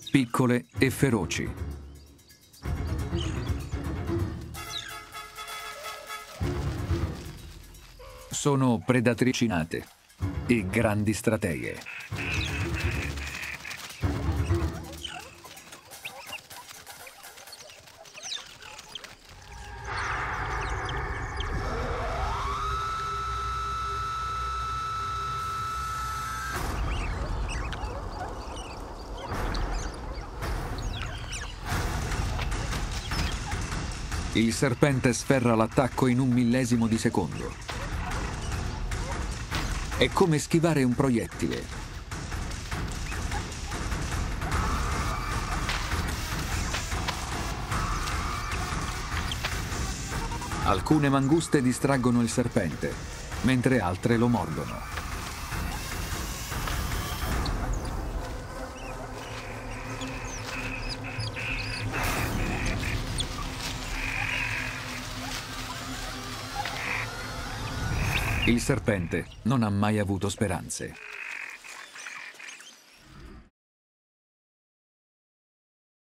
piccole e feroci. Sono predatrici nate e grandi strateghe. Il serpente sferra l'attacco in un millesimo di secondo. È come schivare un proiettile. Alcune manguste distraggono il serpente, mentre altre lo mordono. Il serpente non ha mai avuto speranze.